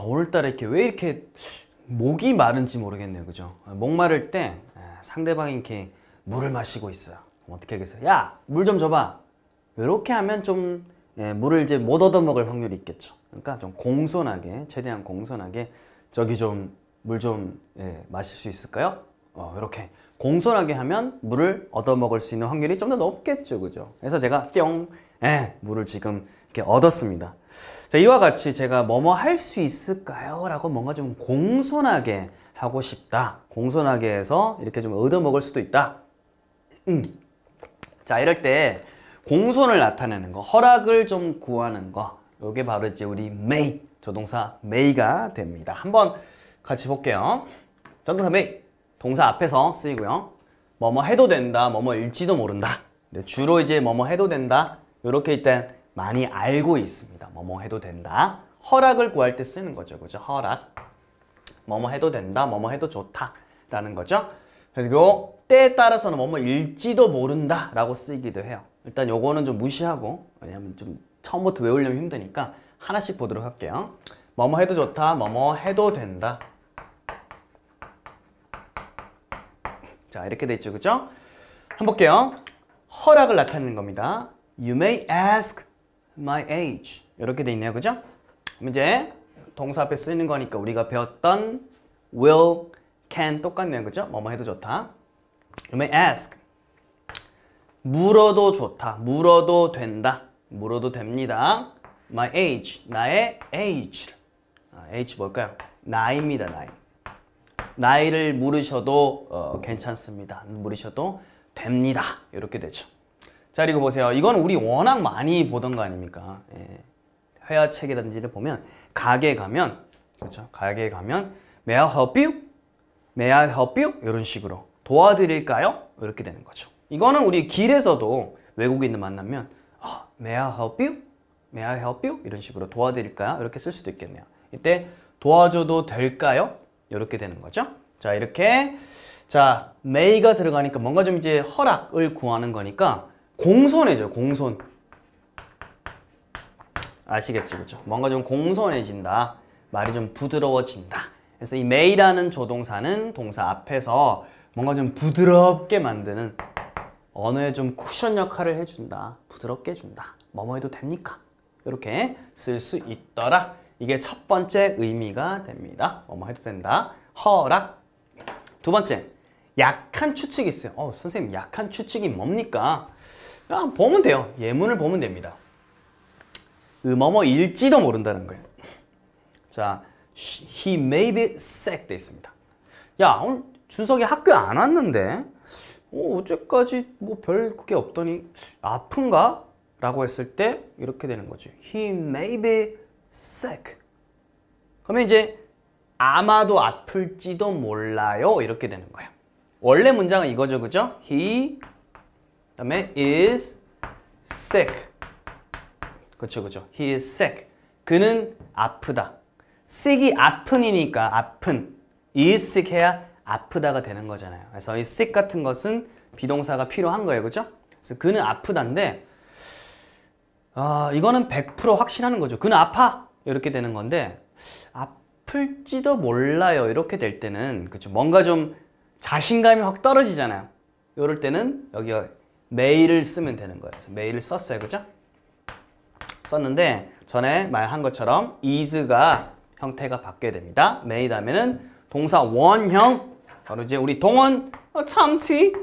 오늘따라 이렇게 왜 이렇게 목이 마른지 모르겠네요. 그죠? 목 마를 때 상대방이 이렇게 물을 마시고 있어요. 어떻게 하겠어요? 야, 물 좀 줘봐. 이렇게 하면 좀 물을 이제 못 얻어먹을 확률이 있겠죠. 그러니까 좀 공손하게, 최대한 공손하게 저기 좀 물 좀 마실 수 있을까요? 이렇게 공손하게 하면 물을 얻어먹을 수 있는 확률이 좀 더 높겠죠. 그죠? 그래서 제가 뿅, 물을 지금 이렇게 얻었습니다. 자, 이와 같이 제가 뭐뭐 할 수 있을까요? 라고 뭔가 좀 공손하게 하고 싶다. 공손하게 해서 이렇게 좀 얻어먹을 수도 있다. 자, 이럴 때 공손을 나타내는 거, 허락을 좀 구하는 거, 이게 바로 이제 우리 may, 조동사 may가 됩니다. 한번 같이 볼게요. 조동사 may, 동사 앞에서 쓰이고요. 뭐뭐 해도 된다, 뭐뭐일지도 모른다. 근데 주로 이제 뭐뭐 해도 된다, 이렇게 일단 많이 알고 있습니다. 뭐뭐 해도 된다. 허락을 구할 때 쓰는 거죠. 그죠? 허락. 뭐뭐 해도 된다, 뭐뭐 해도 좋다 라는 거죠. 그리고 때에 따라서는 뭐뭐 일지도 모른다 라고 쓰이기도 해요. 일단 요거는 좀 무시하고, 왜냐면 좀 처음부터 외우려면 힘드니까 하나씩 보도록 할게요. 뭐뭐 해도 좋다, 뭐뭐 해도 된다. 자, 이렇게 돼 있죠. 그죠? 한번 볼게요. 허락을 나타내는 겁니다. You may ask my age. 이렇게 돼 있네요. 그죠? 그럼 이제 동사 앞에 쓰이는 거니까 우리가 배웠던 will, can 똑같네요. 그죠? 뭐뭐 해도 좋다. You may ask. 물어도 좋다. 물어도 된다. 물어도 됩니다. My age. 나의 age. age 뭘까요? 나이입니다. 나이. 나이를 물으셔도 괜찮습니다. 물으셔도 됩니다. 이렇게 되죠. 자, 그리고 보세요. 이건 우리 워낙 많이 보던 거 아닙니까? 회화책이라든지를 보면 가게 가면, 그렇죠? 가게에 가면 May I help you? May I help you? 이런 식으로 도와드릴까요? 이렇게 되는 거죠. 이거는 우리 길에서도 외국인들 만나면 May I help you? May I help you? 이런 식으로 도와드릴까요? 이렇게 쓸 수도 있겠네요. 이때 도와줘도 될까요? 이렇게 되는 거죠. 자, 이렇게 자, may가 들어가니까 뭔가 좀 이제 허락을 구하는 거니까 공손해져요. 공손. 아시겠지? 그죠? 뭔가 좀 공손해진다. 말이 좀 부드러워진다. 그래서 이 may라는 조동사는 동사 앞에서 뭔가 좀 부드럽게 만드는 언어에 좀 쿠션 역할을 해준다. 부드럽게 해준다. 뭐뭐 해도 됩니까? 이렇게 쓸 수 있더라. 이게 첫 번째 의미가 됩니다. 뭐뭐 해도 된다. 허락. 두 번째, 약한 추측이 있어요. 선생님, 약한 추측이 뭡니까? 그냥 보면 돼요. 예문을 보면 됩니다. 뭐뭐일지도 모른다는 거예요. 자, he may be sick 돼 있습니다. 야, 오늘 준석이 학교 안 왔는데 어제까지 뭐 별 그게 없더니 아픈가? 라고 했을 때 이렇게 되는 거죠. He may be sick. 그러면 이제 아마도 아플지도 몰라요. 이렇게 되는 거예요. 원래 문장은 이거죠. 그죠? He 그다음에 is sick. 그렇죠. 그죠? He is sick. 그는 아프다. sick이 아픈이니까 아픈. is sick 해야 아프다가 되는 거잖아요. 그래서 이 sick 같은 것은 비동사가 필요한 거예요. 그죠? 그래서 그는 아프다인데 이거는 100% 확신하는 거죠. 그는 아파. 이렇게 되는 건데 아플지도 몰라요. 이렇게 될 때는 그렇죠. 뭔가 좀 자신감이 확 떨어지잖아요. 이럴 때는 여기가 may를 쓰면 되는 거예요. 그래서 may를 썼어요. 그죠? 썼는데 전에 말한 것처럼 is가 형태가 바뀌게 됩니다. may 다음에는 동사 원형 바로 이제 우리 동원 참치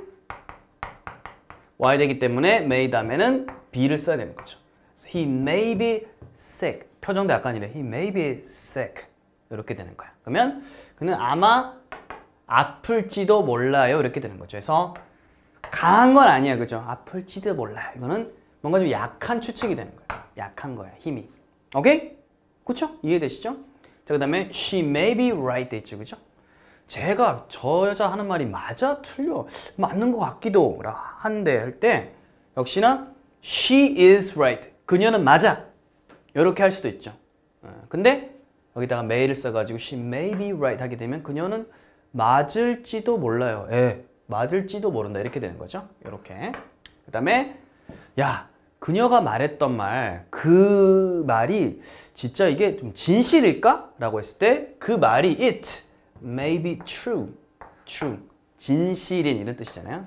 와야 되기 때문에 may 다음에는 be를 써야 되는 거죠. He may be sick. 표정도 약간 이래. He may be sick. 이렇게 되는 거야. 그러면 그는 아마 아플지도 몰라요. 이렇게 되는 거죠. 그래서 강한 건 아니야. 그죠? 아플지도 몰라요. 이거는 뭔가 좀 약한 추측이 되는 거예요. 약한 거야. 힘이. 오케이? 그쵸? 이해되시죠? 자, 그 다음에 she may be right 돼 있죠. 그죠? 제가 저 여자 하는 말이 맞아? 틀려? 맞는 것 같기도 한데 할 때 역시나 she is right. 그녀는 맞아. 이렇게 할 수도 있죠. 근데 여기다가 may를 써가지고 she may be right 하게 되면 그녀는 맞을지도 몰라요. 맞을지도 모른다. 이렇게 되는 거죠. 이렇게. 그 다음에 야, 그녀가 말했던 말, 그 말이 진짜 이게 좀 진실일까? 라고 했을 때 그 말이 it may be true. true. 진실인 이런 뜻이잖아요.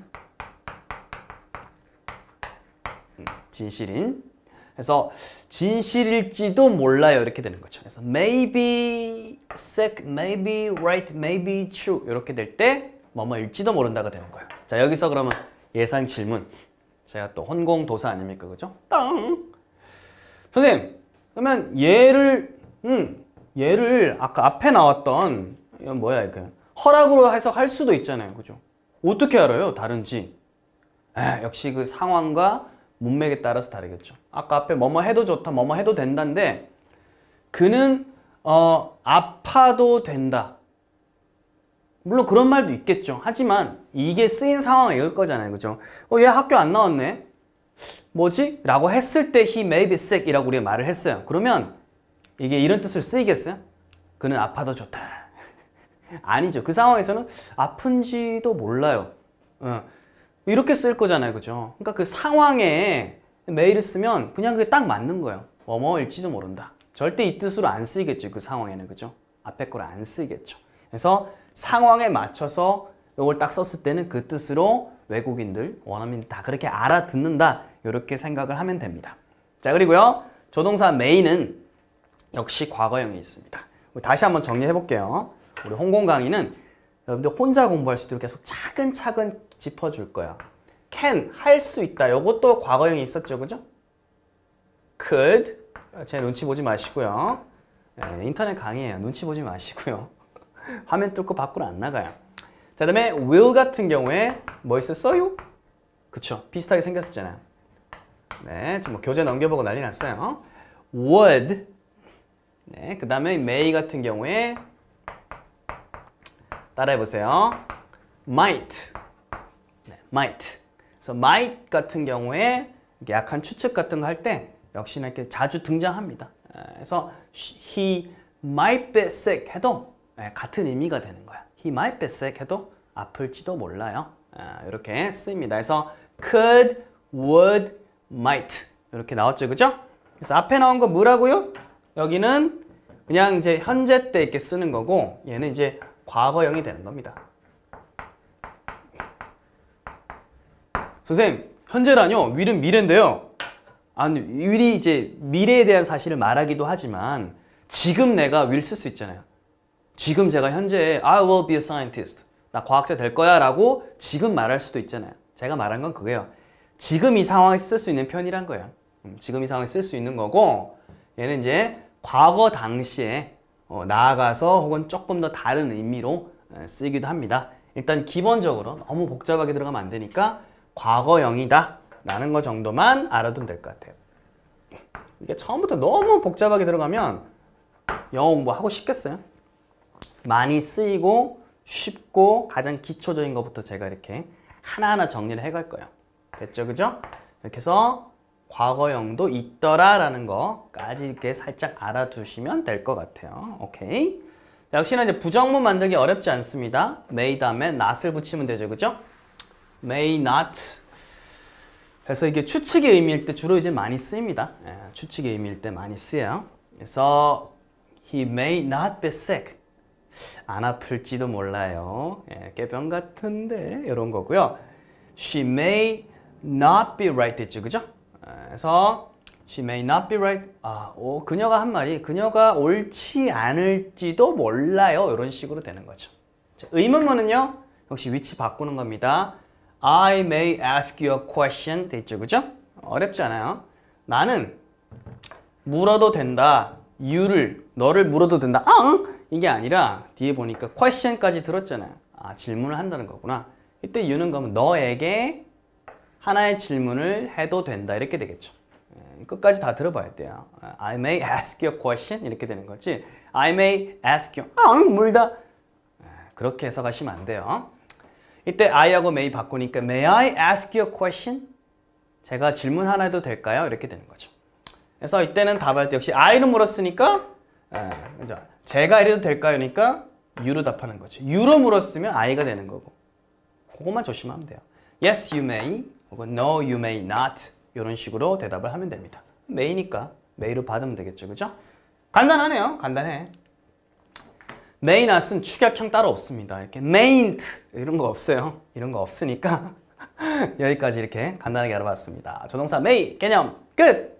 진실인. 그래서 진실일지도 몰라요 이렇게 되는 거죠. 그래서 maybe sick, maybe right, maybe true 이렇게 될 때 뭐뭐일지도 모른다가 되는 거예요. 자 여기서 그러면 예상 질문. 제가 또 혼공도사 아닙니까, 그죠? 땅. 선생님, 그러면 얘를 아까 앞에 나왔던 이건 뭐야 이거 허락으로 해석할 수도 있잖아요, 그죠? 어떻게 알아요, 다른지? 역시 그 상황과 문맥에 따라서 다르겠죠. 아까 앞에 뭐뭐 해도 좋다, 뭐뭐 해도 된다인데 그는 아파도 된다. 물론 그런 말도 있겠죠. 하지만 이게 쓰인 상황을 읽을 거잖아요, 그죠? 얘 학교 안 나왔네. 뭐지? 라고 했을 때 he may be sick 이라고 우리가 말을 했어요. 그러면 이게 이런 뜻으로 쓰이겠어요? 그는 아파도 좋다. 아니죠. 그 상황에서는 아픈지도 몰라요. 이렇게 쓸 거잖아요, 그죠? 그러니까 그 상황에 may를 쓰면 그냥 그게 딱 맞는 거예요. 뭐뭐일지도 모른다. 절대 이 뜻으로 안 쓰이겠죠, 그 상황에는, 그죠? 앞에 거를 안 쓰이겠죠. 그래서 상황에 맞춰서 이걸 딱 썼을 때는 그 뜻으로 외국인들, 원어민들 다 그렇게 알아듣는다. 이렇게 생각을 하면 됩니다. 자, 그리고요. 조동사 may는 역시 과거형이 있습니다. 다시 한번 정리해 볼게요. 우리 홍콩 강의는 여러분들 혼자 공부할 수도 계속 차근차근 짚어줄 거예요. can, 할 수 있다. 이것도 과거형이 있었죠, 그죠? could, 제 눈치 보지 마시고요. 인터넷 강의예요. 눈치 보지 마시고요. 화면 뚫고 밖으로 안 나가요. 자, 그다음에 will 같은 경우에 뭐 있었어요? 그쵸, 비슷하게 생겼었잖아요. 네, 지금 뭐 교재 넘겨보고 난리 났어요. would. 네, 그 다음에 may 같은 경우에 따라해보세요. might. 네, might. 그래서 might 같은 경우에 약한 추측 같은 거 할 때 역시나 이렇게 자주 등장합니다. 그래서 he might be sick 해도 같은 의미가 되는 거야. he might be sick 해도 아플지도 몰라요. 이렇게 쓰입니다. 그래서 could, would, might 이렇게 나왔죠, 그죠? 그래서 앞에 나온 거 뭐라고요? 여기는 그냥 이제 현재 때 이렇게 쓰는 거고 얘는 이제 과거형이 되는 겁니다. 선생님, 현재라뇨? will은 미래인데요. 아니, will이 이제 미래에 대한 사실을 말하기도 하지만 지금 내가 will 쓸 수 있잖아요. 지금 제가 현재 I will be a scientist. 나 과학자 될 거야 라고 지금 말할 수도 있잖아요. 제가 말한 건 그거예요. 지금 이 상황에 쓸 수 있는 편이란 거예요. 지금 이 상황에 쓸 수 있는 거고 얘는 이제 과거 당시에 나아가서 혹은 조금 더 다른 의미로 쓰이기도 합니다. 일단 기본적으로 너무 복잡하게 들어가면 안 되니까 과거형이다 라는 거 정도만 알아두면 될 것 같아요. 이게 처음부터 너무 복잡하게 들어가면 영어 공부하고 싶겠어요? 많이 쓰이고 쉽고 가장 기초적인 것부터 제가 이렇게 하나하나 정리를 해갈 거예요. 됐죠, 그죠? 이렇게 해서 과거형도 있더라 라는 거까지 이렇게 살짝 알아두시면 될 것 같아요. 오케이. 역시나 이제 부정문 만들기 어렵지 않습니다. may 다음에 not을 붙이면 되죠, 그죠? may not. 그래서 이게 추측의 의미일 때 주로 이제 많이 쓰입니다. 추측의 의미일 때 많이 쓰여요. 그래서 he may not be sick. 안 아플지도 몰라요. 깨병 같은데 이런 거고요. She may not be right 됐죠, 그죠? 그래서 she may not be right. 그녀가 한 말이 그녀가 옳지 않을지도 몰라요. 이런 식으로 되는 거죠. 자, 의문문은요. 역시 위치 바꾸는 겁니다. I may ask you a question 됐죠, 그죠? 어렵지 않아요. 나는 물어도 된다. 너를 물어도 된다. 이게 아니라 뒤에 보니까 question까지 들었잖아요. 질문을 한다는 거구나. 이때 you는 그러면 너에게 하나의 질문을 해도 된다 이렇게 되겠죠. 끝까지 다 들어봐야 돼요. I may ask you a question 이렇게 되는 거지. I may ask you 물다 그렇게 해석하시면 안 돼요. 이때 I하고 may 바꾸니까 May I ask you a question? 제가 질문 하나 해도 될까요? 이렇게 되는 거죠. 그래서 이때는 답할 때 역시 I를 물었으니까 제가 이래도 될까요? 그러니까 You로 답하는 거죠. You로 물었으면 I가 되는 거고 그것만 조심하면 돼요. Yes, you may 혹은 No, you may not 이런 식으로 대답을 하면 됩니다. may니까 may로 받으면 되겠죠. 그죠? 간단하네요. 간단해. may not은 축약형 따로 없습니다. 이렇게 mayn't 이런 거 없어요. 이런 거 없으니까 여기까지 이렇게 간단하게 알아봤습니다. 조동사 may 개념 끝!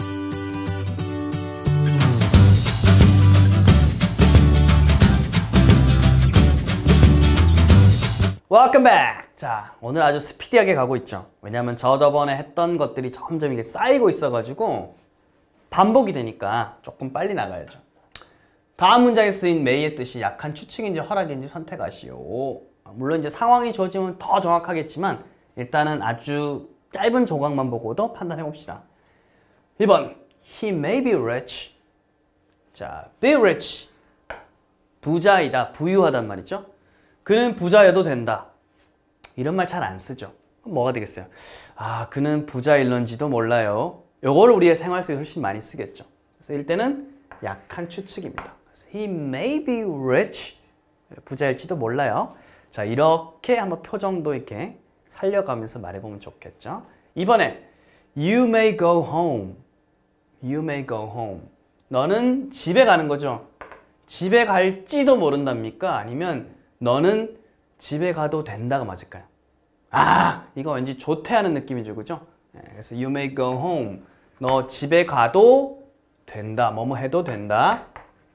Welcome back! 자, 오늘 아주 스피디하게 가고 있죠. 왜냐하면 저번에 했던 것들이 점점 이게 쌓이고 있어가지고 반복이 되니까 조금 빨리 나가야죠. 다음 문장에 쓰인 may의 뜻이 약한 추측인지 허락인지 선택하시오. 물론 이제 상황이 주어지면 더 정확하겠지만 일단은 아주 짧은 조각만 보고도 판단해 봅시다. 1번 He may be rich. 자, be rich. 부자이다, 부유하단 말이죠. 그는 부자여도 된다. 이런 말 잘 안 쓰죠. 그럼 뭐가 되겠어요? 아, 그는 부자일런지도 몰라요. 요거를 우리의 생활 속에 훨씬 많이 쓰겠죠. 그래서 이때는 약한 추측입니다. 그래서 He may be rich. 부자일지도 몰라요. 자, 이렇게 한번 표정도 이렇게 살려가면서 말해보면 좋겠죠. 이번에 You may go home. You may go home. 너는 집에 가는 거죠. 집에 갈지도 모른답니까? 아니면 너는 집에 가도 된다가 맞을까요? 아, 이거 왠지 조퇴하는 느낌이죠, 그죠? 그래서 you may go home. 너 집에 가도 된다. 뭐뭐 해도 된다.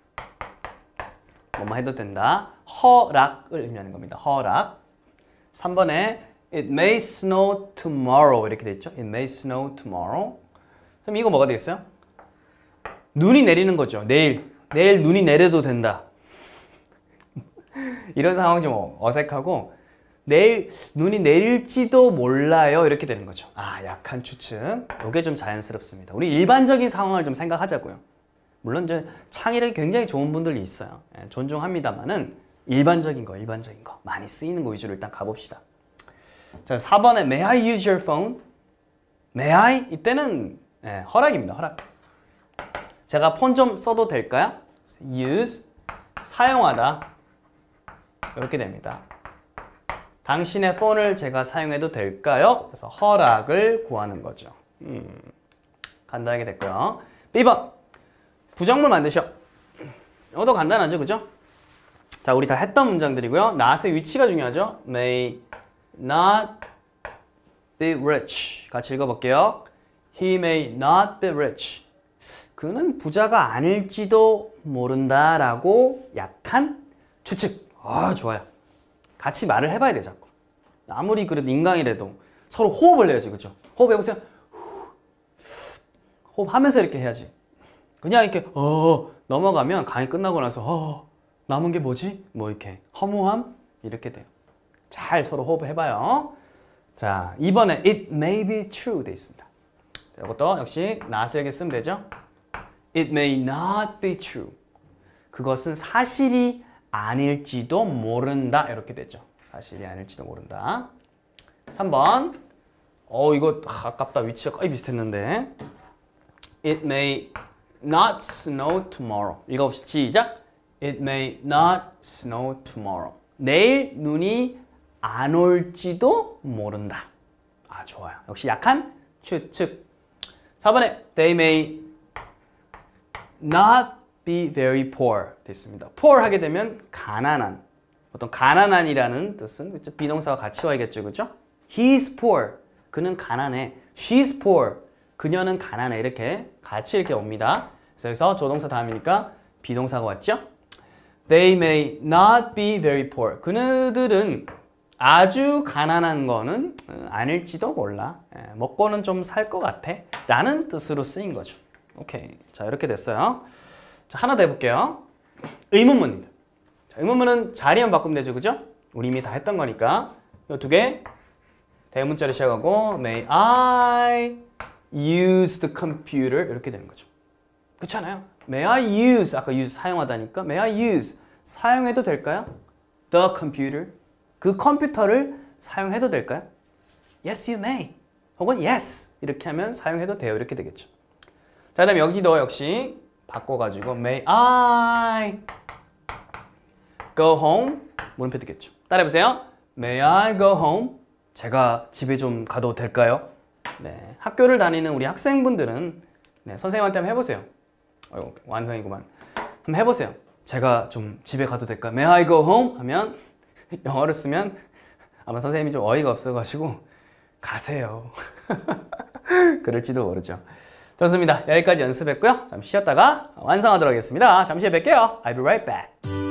뭐뭐 해도 된다. 허락을 의미하는 겁니다. 허락. 3번에 It may snow tomorrow 이렇게 돼 있죠. It may snow tomorrow. 그럼 이거 뭐가 되겠어요? 눈이 내리는 거죠. 내일 눈이 내려도 된다. 이런 상황 좀 어색하고 내일 눈이 내릴지도 몰라요. 이렇게 되는 거죠. 아, 약한 추측. 이게 좀 자연스럽습니다. 우리 일반적인 상황을 좀 생각하자고요. 물론 이제 창의력이 굉장히 좋은 분들이 있어요. 존중합니다만은 일반적인 거 많이 쓰이는 거 위주로 일단 가봅시다. 자, 4번에 May I use your phone? May I? 이때는 허락입니다. 허락. 제가 폰 좀 써도 될까요? use, 사용하다. 이렇게 됩니다. 당신의 폰을 제가 사용해도 될까요? 그래서 허락을 구하는 거죠. 간단하게 됐고요. B번, 부정문 만드셔. 이것도 간단하죠, 그죠? 자, 우리 다 했던 문장들이고요. not의 위치가 중요하죠. May not be rich. 같이 읽어볼게요. He may not be rich. 그는 부자가 아닐지도 모른다라고 약한 추측. 아, 좋아요. 같이 말을 해봐야 돼, 자꾸. 아무리 그래도 인간이라도 서로 호흡을 해야지, 그죠? 호흡해보세요. 호흡하면서 이렇게 해야지. 그냥 이렇게 넘어가면 강의 끝나고 나서 남은 게 뭐지? 뭐 이렇게 허무함? 이렇게 돼요. 잘 서로 호흡해봐요. 자, 이번에 It may be true 돼 있습니다. 자, 이것도 역시 not에게 쓰면 되죠. It may not be true. 그것은 사실이 아닐지도 모른다. 이렇게 되죠. 사실이 아닐지도 모른다. 3번. 이거 아깝다. 위치가 거의 비슷했는데. It may not snow tomorrow. 읽어봅시다. 시작. It may not snow tomorrow. 내일 눈이 안 올지도 모른다. 아, 좋아요. 역시 약한 추측. 4번에 They may not be very poor 됐습니다. poor 하게 되면 가난한. 어떤 가난한이라는 뜻은 그렇죠? 비동사와 같이 와야겠죠, 그렇죠? He's poor. 그는 가난해. She's poor. 그녀는 가난해. 이렇게 같이 이렇게 옵니다. 그래서 조동사 다음이니까 비동사가 왔죠? They may not be very poor. 그들은 아주 가난한 거는 아닐지도 몰라. 먹고는 좀 살 것 같아. 라는 뜻으로 쓰인 거죠. 오케이. 자, 이렇게 됐어요. 자, 하나 더 해볼게요. 의문문입니다. 자, 의문문은 자리만 바꾸면 되죠, 그죠? 우리 이미 다 했던 거니까. 이 두 개 대문자로 시작하고 May I use the computer 이렇게 되는 거죠. 그렇잖아요. May I use 아까 use 사용하다니까 May I use 사용해도 될까요? The computer 그 컴퓨터를 사용해도 될까요? Yes, you may. 혹은 yes 이렇게 하면 사용해도 돼요. 이렇게 되겠죠. 자, 그다음 여기도 역시 바꿔가지고 May I go home 물음표 되겠죠. 따라해보세요. May I go home? 제가 집에 좀 가도 될까요? 네, 학교를 다니는 우리 학생분들은 네, 선생님한테 한번 해보세요. 완성이구만. 한번 해보세요. 제가 좀 집에 가도 될까? May I go home? 하면 영어를 쓰면 아마 선생님이 좀 어이가 없어가지고 가세요. 그럴지도 모르죠. 좋습니다. 여기까지 연습했고요. 잠시 쉬었다가 완성하도록 하겠습니다. 잠시 후에 뵐게요. I'll be right back.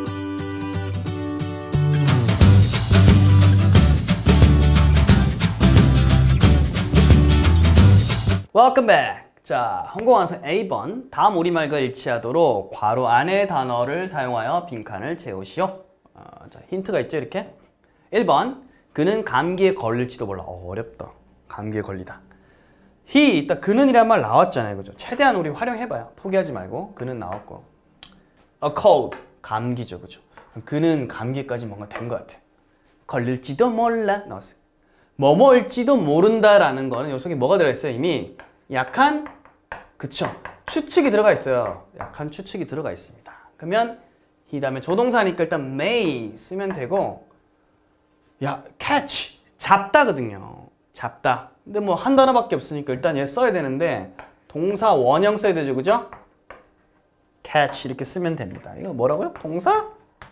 Welcome back. 자, 항공완성 A번. 다음 우리말과 일치하도록 괄호 안의 단어를 사용하여 빈칸을 채우시오. 자, 힌트가 있죠, 이렇게? 1번. 그는 감기에 걸릴지도 몰라. 어렵다. 감기에 걸리다. he, 이따 그는 이란 말 나왔잖아요. 그죠? 최대한 우리 활용해봐요. 포기하지 말고. 그는 나왔고. a cold. 감기죠. 그죠? 그는 감기까지 뭔가 된 것 같아. 걸릴지도 몰라. 나왔어요. 뭐뭐일지도 모른다라는 거는 요 속에 뭐가 들어있어요? 이미 약한, 그쵸? 추측이 들어가 있어요. 약한 추측이 들어가 있습니다. 그러면 이 다음에 조동사니까 일단 may 쓰면 되고, 야, catch, 잡다거든요. 잡다. 근데 뭐 한 단어밖에 없으니까 일단 얘 써야 되는데 동사 원형 써야 되죠, 그죠? catch 이렇게 쓰면 됩니다. 이거 뭐라고요? 동사?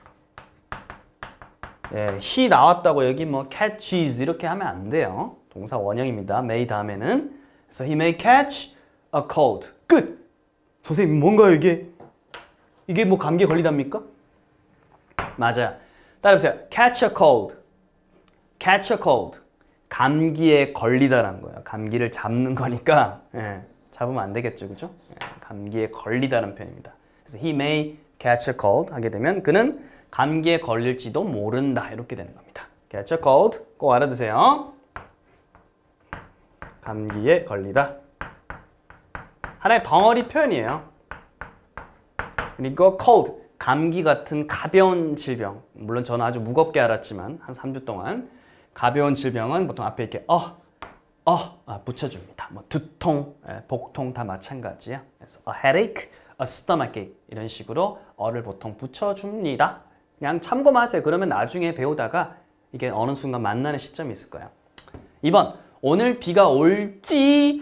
예, he 나왔다고 여기 뭐 catches 이렇게 하면 안 돼요. 동사 원형입니다. may 다음에는. 그래서 he may catch a cold. 끝! 선생님 뭔가요 이게? 이게 뭐 감기에 걸리답니까? 맞아요. 따라해보세요. catch a cold. catch a cold. 감기에 걸리다라는 거예요. 감기를 잡는 거니까 예, 잡으면 안 되겠죠, 그죠? 예, 감기에 걸리다라는 표현입니다. 그래서 he may catch a cold 하게 되면 그는 감기에 걸릴지도 모른다 이렇게 되는 겁니다. catch a cold 꼭 알아두세요. 감기에 걸리다. 하나의 덩어리 표현이에요. 그리고 cold, 감기 같은 가벼운 질병. 물론 저는 아주 무겁게 알았지만 한 3주 동안 가벼운 질병은 보통 앞에 이렇게 붙여줍니다. 뭐 두통, 복통 다 마찬가지야. 그래서 a headache, a stomachache 이런 식으로 어를 보통 붙여줍니다. 그냥 참고만 하세요. 그러면 나중에 배우다가 이게 어느 순간 만나는 시점이 있을 거예요. 2번, 오늘 비가 올지.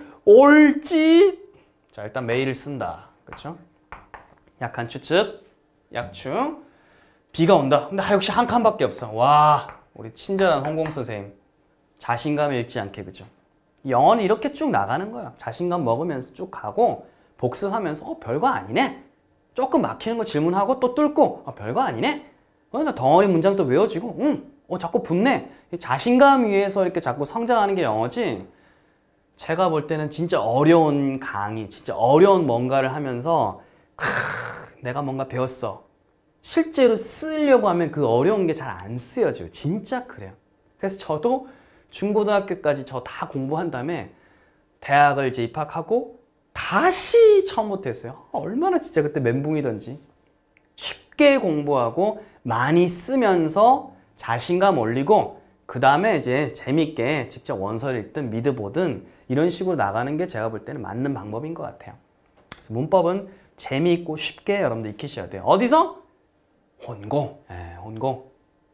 자, 일단 may를 쓴다. 그렇죠? 약한 추측, 약충. 비가 온다. 근데 역시 한 칸밖에 없어. 와, 우리 친절한 홍공 선생님. 자신감 잃지 않게, 그죠? 영어는 이렇게 쭉 나가는 거야. 자신감 먹으면서 쭉 가고 복습하면서 별거 아니네. 조금 막히는 거 질문하고 또 뚫고 별거 아니네. 그러니까 덩어리 문장 또 외워지고 자꾸 붙네. 자신감 위에서 이렇게 자꾸 성장하는 게 영어지. 제가 볼 때는 진짜 어려운 강의, 진짜 어려운 뭔가를 하면서 내가 뭔가 배웠어. 실제로 쓰려고 하면 그 어려운 게 잘 안 쓰여져요. 진짜 그래요. 그래서 저도 중고등학교까지 저 다 공부한 다음에 대학을 이제 입학하고 다시 처음부터 했어요. 얼마나 진짜 그때 멘붕이던지. 쉽게 공부하고 많이 쓰면서 자신감 올리고 그 다음에 이제 재밌게 직접 원서를 읽든 미드 보든 이런 식으로 나가는 게 제가 볼 때는 맞는 방법인 것 같아요. 그래서 문법은 재미있고 쉽게 여러분들 익히셔야 돼요. 어디서? 혼공. 혼공.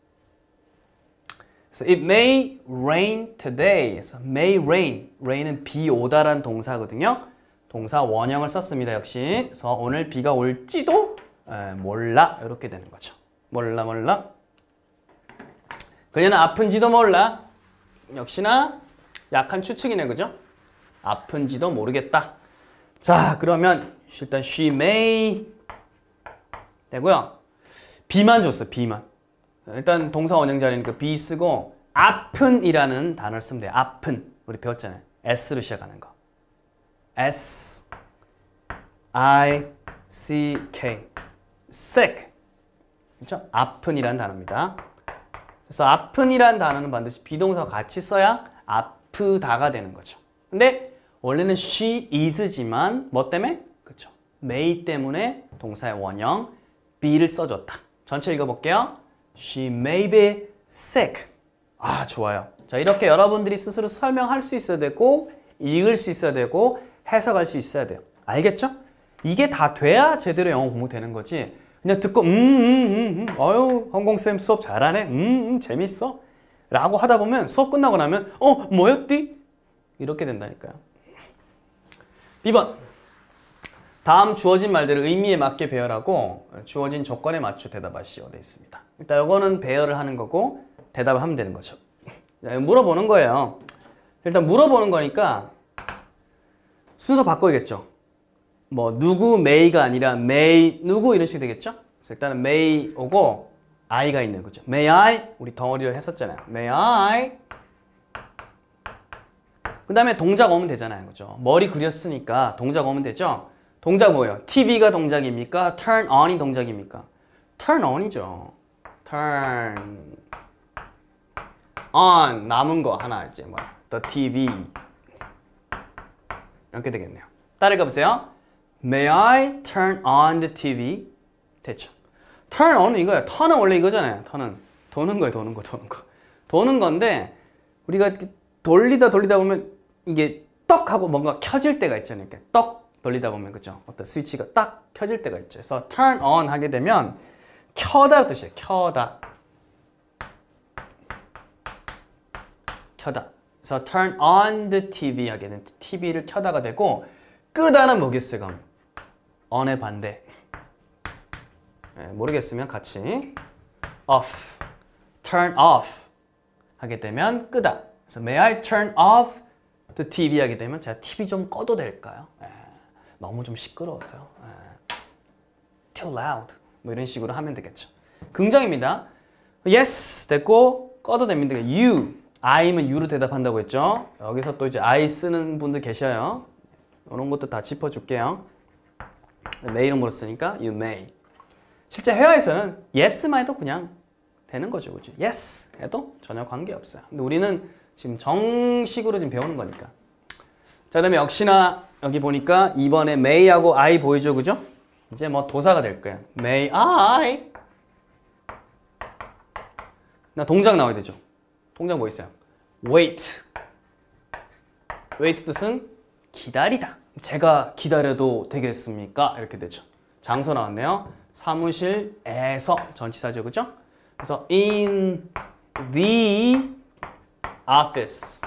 그래서 it may rain today. 그래서 may rain. rain은 비 오다란 동사거든요. 동사 원형을 썼습니다. 역시. 그래서 오늘 비가 올지도 몰라. 이렇게 되는 거죠. 몰라. 그녀는 아픈지도 몰라. 역시나 약한 추측이네, 그죠? 아픈지도 모르겠다. 자, 그러면 일단 she may 되고요. be만 줬어, be만. 일단 동사 원형 자리니까 be 쓰고 아픈이라는 단어를 쓰면 돼요. 아픈. 우리 배웠잖아요. S로 시작하는 거. S, I, C, K. sick. 그렇죠? 아픈이라는 단어입니다. 그래서 아픈이라는 단어는 반드시 비동사와 같이 써야 아프다가 되는 거죠. 근데 원래는 she is지만 뭐 때문에? 그렇죠. may 때문에 동사의 원형 be를 써줬다. 전체 읽어볼게요. She may be sick. 아, 좋아요. 자, 이렇게 여러분들이 스스로 설명할 수 있어야 되고 읽을 수 있어야 되고 해석할 수 있어야 돼요. 알겠죠? 이게 다 돼야 제대로 영어 공부되는 거지. 그냥 듣고 어휴, 홍공쌤 수업 잘하네. 재밌어. 라고 하다 보면 수업 끝나고 나면 뭐였디? 이렇게 된다니까요. B번. 다음 주어진 말들을 의미에 맞게 배열하고 주어진 조건에 맞춰 대답하시오 되어 있습니다. 일단 이거는 배열을 하는 거고 대답을 하면 되는 거죠. 물어보는 거예요. 일단 물어보는 거니까 순서 바꿔야겠죠. 뭐 누구 메이가 아니라 메이 누구 이런 식이 되겠죠. 그래서 일단은 메이 오고 I가 있는 거죠. May I? 우리 덩어리를 했었잖아요. May I? 그 다음에 동작 오면 되잖아요. 그죠? 머리 그렸으니까 동작 오면 되죠? 동작 뭐예요? TV가 동작입니까? Turn on이 동작입니까? Turn on이죠. Turn on. 남은 거 하나 이제 뭐 The TV 이렇게 되겠네요. 따라가 보세요. May I turn on the TV? 됐죠. Turn on은 이거야. turn은 원래 이거잖아요. turn은 도는 거예요. 도는 거. 도는 건데 우리가 돌리다 보면 이게 떡 하고 뭔가 켜질 때가 있잖아요. 이렇게 떡 돌리다 보면 그죠? 어떤 스위치가 딱 켜질 때가 있죠. 그래서 turn on 하게 되면 켜다 뜻이에요. 켜다. 그래서 turn on the TV 하게 되면 TV를 켜다가 되고 끄다는 뭐겠어요? 그럼 on의 반대. 네, 모르겠으면 같이 off, turn off 하게 되면 끄다. 그래서 may I turn off the TV 하게 되면 제가 TV 좀 꺼도 될까요? 너무 좀 시끄러웠어요. Too loud. 뭐 이런 식으로 하면 되겠죠. 긍정입니다. Yes 됐고 꺼도 됩니다. You, I면 U로 대답한다고 했죠. 여기서 또 이제 I 쓰는 분들 계셔요. 이런 것도 다 짚어줄게요. may는 물었으니까 you may. 실제 회화에서는 yes만 해도 그냥 되는 거죠. 그죠? yes 해도 전혀 관계없어요. 근데 우리는 지금 정식으로 지금 배우는 거니까. 자, 그다음에 역시나 여기 보니까 이번에 may하고 I 보이죠, 그죠? 이제 뭐 도사가 될 거예요. May I? 나 동작 나와야 되죠. 동작 뭐 있어요? Wait. Wait 뜻은 기다리다. 제가 기다려도 되겠습니까? 이렇게 되죠. 장소 나왔네요. 사무실에서 전치사죠, 그죠? 그래서 in the office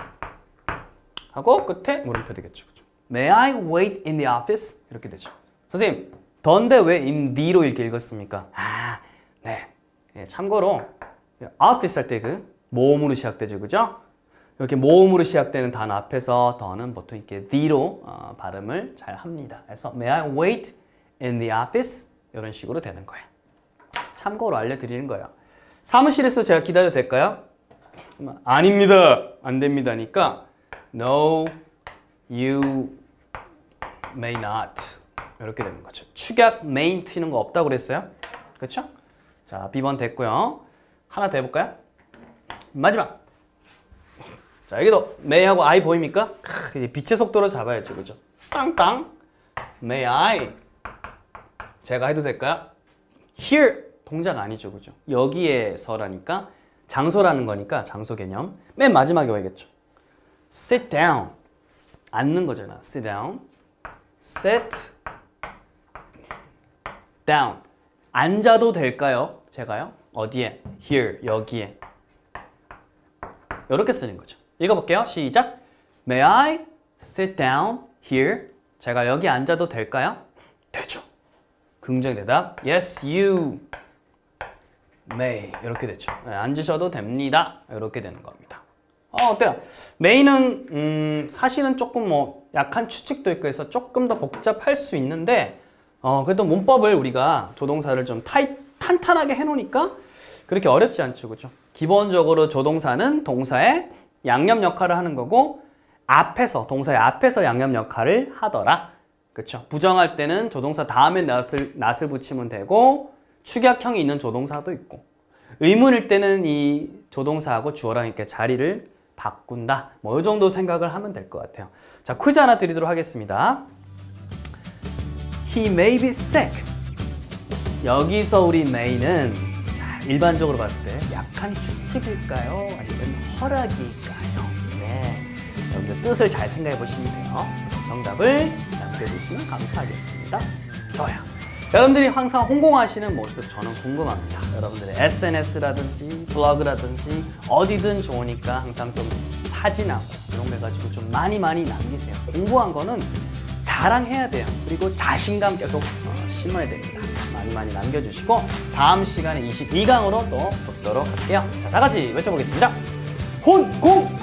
하고 끝에 물음표 되겠죠. 그죠? May I wait in the office? 이렇게 되죠. 선생님, 더인데 왜 in the로 이렇게 읽었습니까? 네. 참고로 office 할 때 그 모음으로 시작되죠. 그죠? 이렇게 모음으로 시작되는 단어 앞에서 더는 보통 이렇게 the로 발음을 잘 합니다. 그래서 May I wait in the office? 이런 식으로 되는 거예요. 참고로 알려드리는 거예요. 사무실에서 제가 기다려도 될까요? 아닙니다. 안 됩니다니까 No, you may not. 이렇게 되는 거죠. 축약 mayn't 이런 거 없다고 그랬어요. 그렇죠? 자, B번 됐고요. 하나 더 해볼까요? 마지막. 자, 여기도 may하고 I 보입니까? 이제 빛의 속도로 잡아야죠. 그죠? 땅땅. May I. 제가 해도 될까요? Here. 동작 아니죠. 그죠? 여기에서라니까 장소라는 거니까 장소 개념. 맨 마지막에 와야겠죠. Sit down. 앉는 거잖아. Sit down. Sit down. 앉아도 될까요? 제가요? 어디에? Here. 여기에. 이렇게 쓰는 거죠. 읽어볼게요. 시작. May I sit down here? 제가 여기 앉아도 될까요? 되죠. 긍정 대답. Yes, you may. 이렇게 되죠. 네, 앉으셔도 됩니다. 이렇게 되는 겁니다. 어때요? may는 사실은 조금 뭐 약한 추측도 있고 해서 조금 더 복잡할 수 있는데 그래도 문법을 우리가 조동사를 좀 탄탄하게 해놓으니까 그렇게 어렵지 않죠. 그죠? 기본적으로 조동사는 동사의 양념 역할을 하는 거고 앞에서 동사의 앞에서 양념 역할을 하더라. 그렇죠? 부정할 때는 조동사 다음에 not을 붙이면 되고 축약형이 있는 조동사도 있고 의문일 때는 이 조동사하고 주어랑 이렇게 자리를 바꾼다. 뭐 이 정도 생각을 하면 될 것 같아요. 자, 퀴즈 하나 드리도록 하겠습니다. He may be sick. 여기서 우리 may는 일반적으로 봤을 때 약한 추측일까요? 아니면 허락일까요? 네, 여러분들 뜻을 잘 생각해 보시면 돼요. 정답을 남겨주시면 감사하겠습니다. 좋아요. 여러분들이 항상 홍보하시는 모습 저는 궁금합니다. 여러분들의 SNS라든지 블로그라든지 어디든 좋으니까 항상 좀 사진하고 이런 거 해가지고 좀 많이 남기세요. 공부한 거는 자랑해야 돼요. 그리고 자신감 계속 심어야 됩니다. 많이 남겨주시고 다음 시간에 22강으로 또 뵙도록 할게요. 자, 다 같이 외쳐보겠습니다. 혼공